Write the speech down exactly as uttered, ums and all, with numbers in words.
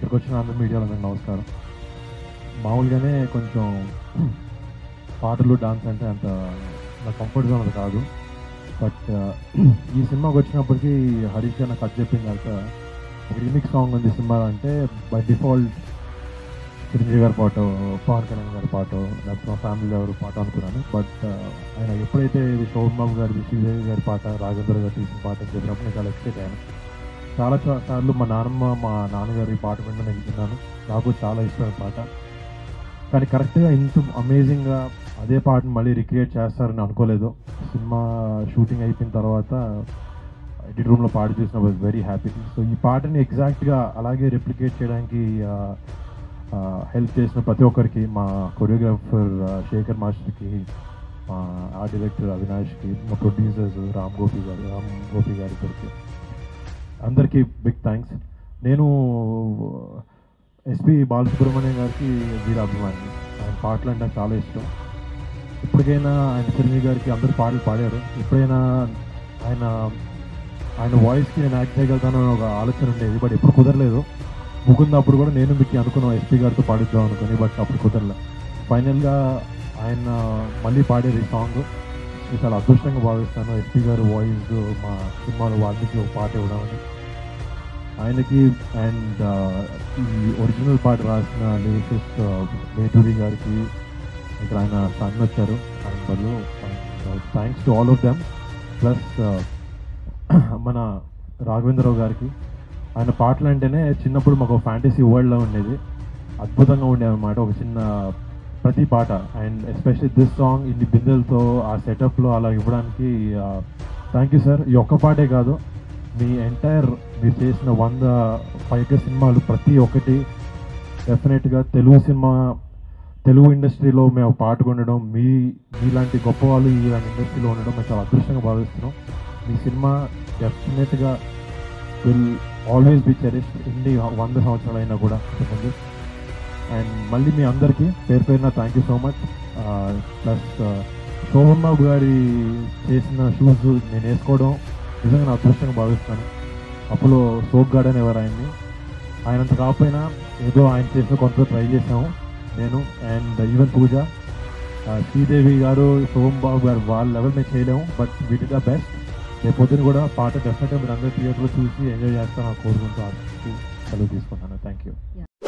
ఇక్కడికి వచ్చిన అందరి మీడియాలో మీకు నమస్కారం. మామూలుగానే కొంచెం పాటలు డాన్స్ అంటే అంత నా కంఫర్ట్ జోన్ అది కాదు. బట్ ఈ సినిమాకి వచ్చినప్పటికీ హరీష్ గారు నాకు కథ చెప్పిన తర్వాత రీమిక్స్ సాంగ్ ఉంది సినిమా అంటే బై డిఫాల్ట్ చిరంజీవి గారి పాట, పవన్ కళ్యాణ్ గారి పాట, లేకపోతే మా ఫ్యామిలీ ఎవరు పాట అనుకున్నాను. బట్ ఆయన ఎప్పుడైతే ఇది శోభన్ బాబు గారి, శ్రీదేవి గారి పాట, రాజేంద్ర గారు తీసిన పాట అని చెప్పినప్పుడు నేను చాలా ఎక్సైట్ అయ్యాను. చాలా సార్లు మా నాన్నమ్మ మా నాన్నగారి పాట విన్న నేను విన్నాను. నాకు చాలా ఇష్టమైన పాట. కానీ కరెక్ట్గా ఇంత అమేజింగ్గా అదే పాటను మళ్ళీ రిక్రియేట్ చేస్తారని అనుకోలేదు. సినిమా షూటింగ్ అయిపోయిన తర్వాత ఎడిట్ రూమ్లో పాట చూసిన వాజ్ వెరీ హ్యాపీ. సో ఈ పాటని ఎగ్జాక్ట్గా అలాగే రిప్లికేట్ చేయడానికి హెల్ప్ చేసిన ప్రతి ఒక్కరికి, మా కొరియోగ్రాఫర్ శేఖర్ మాస్టర్కి, మా ఆర్ట్ డైరెక్టర్ అవినాష్కి, మా ప్రొడ్యూసర్స్ రామ్ గోపి గారు రామ్ గోపి గారి ఇద్దరికి అందరికీ బిగ్ థ్యాంక్స్. నేను ఎస్పి బాలసుబ్రహ్మణ్యం గారికి వీర అభిమాని. ఆయన పాటలు అంటే నాకు చాలా ఇష్టం. ఇప్పటికైనా ఆయన చిరంజీవి గారికి అందరు పాటలు పాడారు. ఎప్పుడైనా ఆయన ఆయన వాయిస్కి నేను యాక్ట్ చేయగలుగుతాను ఒక ఆలోచన ఉండేది. బట్ ఎప్పుడు కుదరలేదు. ముకుందప్పుడు కూడా నేను మీకు అనుకున్నాను ఎస్పీ గారితో పాడిద్దాం అనుకుని, బట్ అప్పుడు కుదరలే. ఫైనల్గా ఆయన మళ్ళీ పాడేది ఈ సాంగ్. నేను చాలా అదృష్టంగా భావిస్తాను. ఎస్పీ గారు వాయిస్ మా సినిమాలో వాల్మీకి ఒక పాట ఇవ్వడం అని ఆయనకి. అండ్ ఈ ఒరిజినల్ పాట రాసిన లిరిసిస్ట్ మేటూరి గారికి, ఇక్కడ ఆయన సన్ వచ్చారు ఆయన బదులు. Thanks to all of them. Plus మన రాఘవేంద్రరావు గారికి. ఆయన పాటలు అంటేనే చిన్నప్పుడు మాకు ఫ్యాంటసీ వరల్డ్లో ఉండేది, అద్భుతంగా ఉండేది అన్నమాట ఒక చిన్న ప్రతి పాట. అండ్ ఎస్పెషల్లీ దిస్ సాంగ్ ఇన్ని బిందెలతో ఆ సెటప్లో అలా ఇవ్వడానికి థ్యాంక్ యూ సార్. ఈ ఒక్క పాటే కాదు, మీ ఎంటైర్ మీరు చేసిన వంద పైగా సినిమాలు ప్రతి ఒక్కటి డెఫినెట్గా తెలుగు సినిమా తెలుగు ఇండస్ట్రీలో మేము పాల్గొనడం, మీ మీలాంటి గొప్ప వాళ్ళు ఇలాంటి ఇండస్ట్రీలో ఉండడం మేము చాలా అదృష్టంగా భావిస్తున్నాం. మీ సినిమా డెఫినెట్గా విల్ ఆల్వేస్ బి చెరిష్డ్ ఇన్ని వంద సంవత్సరాలు అయినా కూడా ముందు. అండ్ మళ్ళీ మీ అందరికీ పేరు పేరున thank you so much. Plus Shoban Babu గారి చేసిన షూస్ నేను వేసుకోవడం నిజంగా నా అదృష్టంగా భావిస్తాను. అప్పుడు సోప్ గార్డెన్ ఎవరు ఆయన్ని, ఆయనంత కాకపోయినా ఏదో ఆయన చేసిన కొంత ట్రై చేసాము నేను అండ్ ఈవెన్ పూజ, శ్రీదేవి గారు, శోభన్ బాబు గారు వాళ్ళ లెవెల్ మేము చేయలేము. But we did the best. రేపొద్దున కూడా పాట డెఫినెట్గా మీరు అందరూ థియేటర్లో చూసి ఎంజాయ్ చేస్తాను కోరుకుంటూ సెలవు తీసుకున్నాను. Thank you.